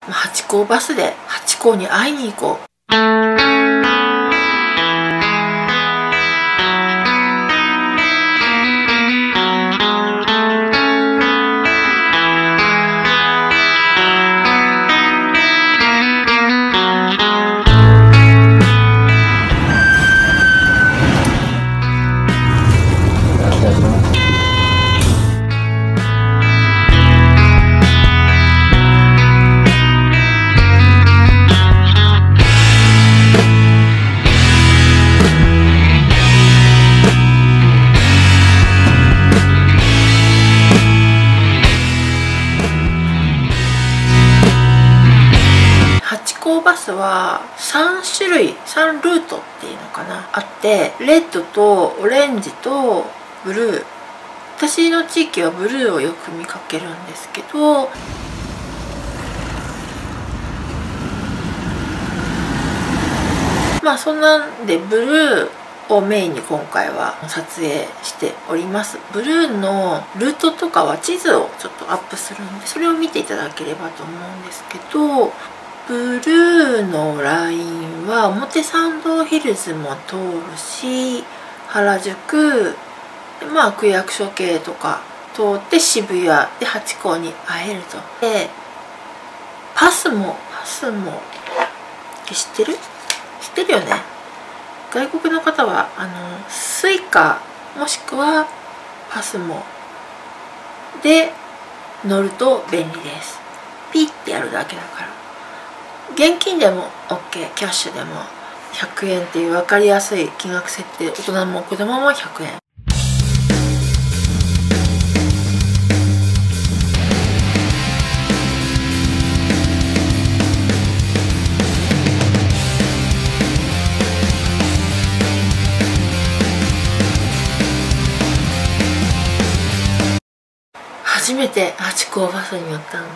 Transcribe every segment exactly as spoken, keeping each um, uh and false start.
ハチ公バスでハチ公に会いに行こう。ハチ公バスはさんしゅるいさんルートっていうのかなあって、レッドとオレンジとブルー、私の地域はブルーをよく見かけるんですけど、まあそんなんでブルーをメインに今回は撮影しております。ブルーのルートとかは地図をちょっとアップするんで、それを見ていただければと思うんですけど、ブルーのラインは表参道ヒルズも通るし、原宿、まあ区役所系とか通って渋谷でハチ公に会えると。でパスもパスも知ってる知ってるよね。外国の方はあのスイカもしくはパスモで乗ると便利です。ピッてやるだけだから。現金でも オーケー、 キャッシュでもひゃくえんっていう分かりやすい金額設定、大人も子供もひゃくえん。初めてハチ公バスに乗ったの。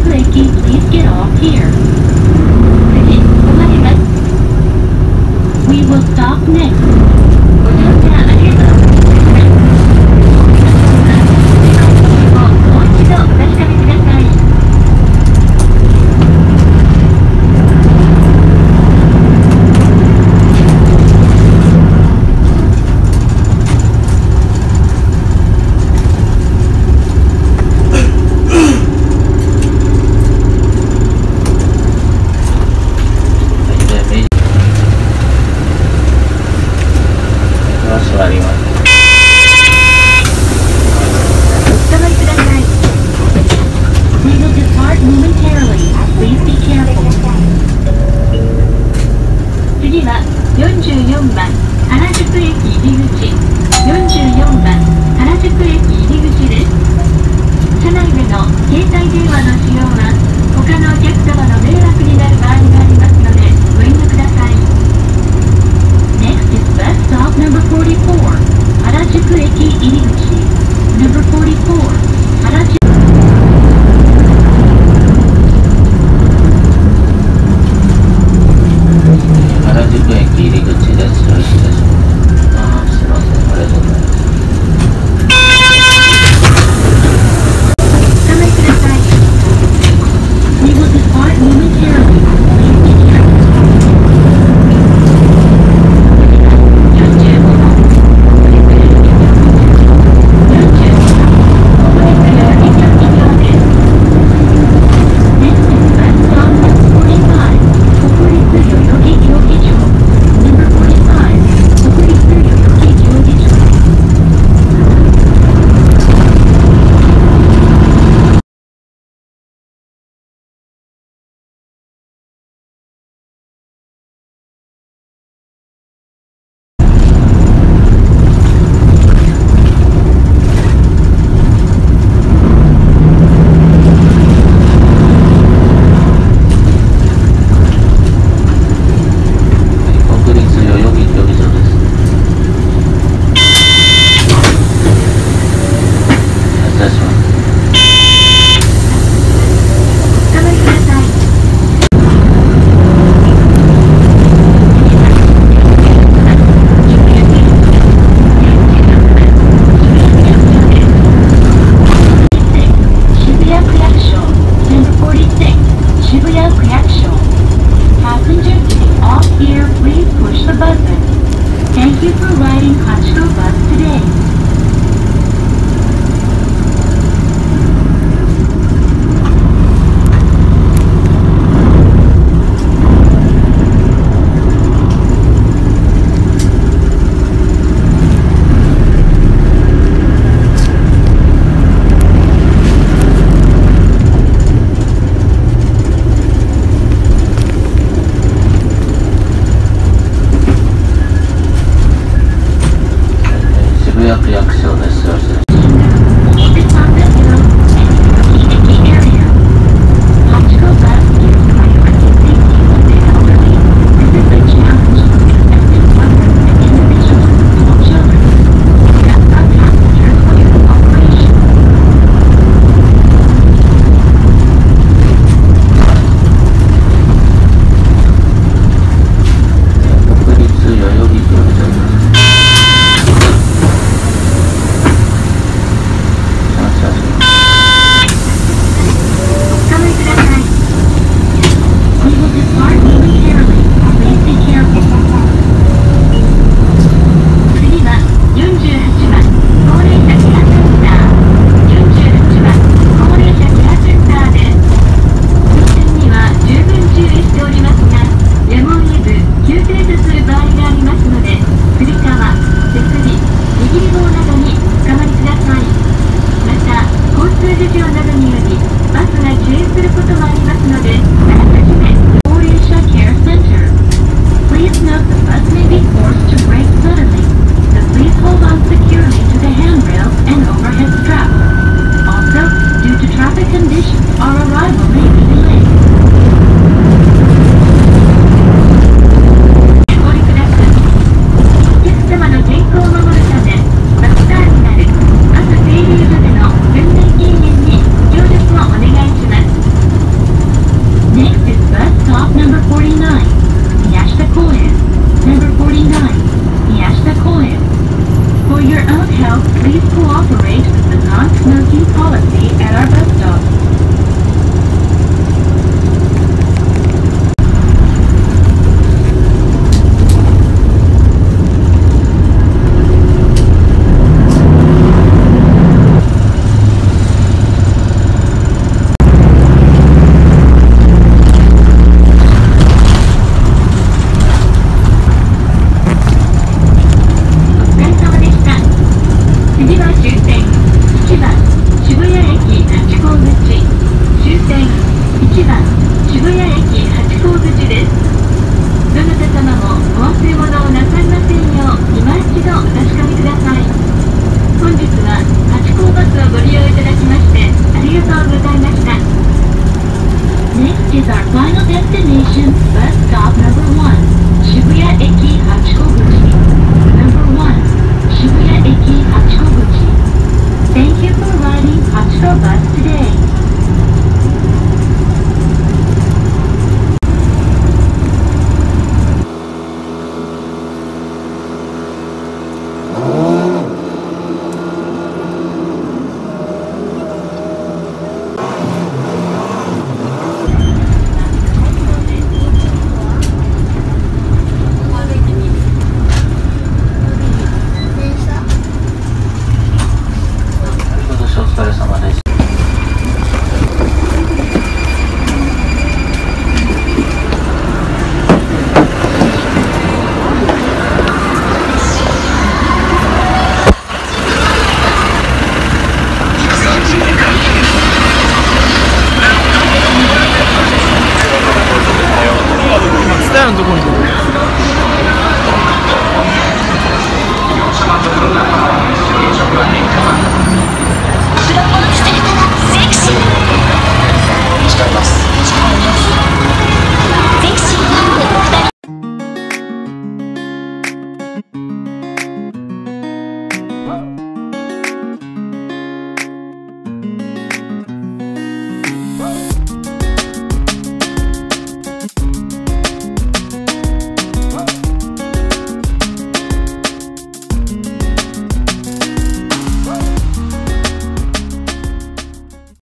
宿駅 Please get off here 次止まります We will stop next ご乗車ありがとうございましたもう一度お確かめくださいよんじゅうよんばん原宿駅入口よんじゅうよんばん原宿駅入口です車内での携帯電話の使用は他のお客様の迷惑になる場合がありますのでご遠慮ください Next is bus stop number forty-four 原宿駅入口 number forty-four 原宿原宿駅入り口です。よろしいでしょうか。ああ、すいません。ありがとうございます。 お構いください。 This is our final destination, bus stop number one, Shibuya Eki Hachikoguchi. Number one, Shibuya Eki Hachikoguchi. Thank you for riding Hachiko Bus today.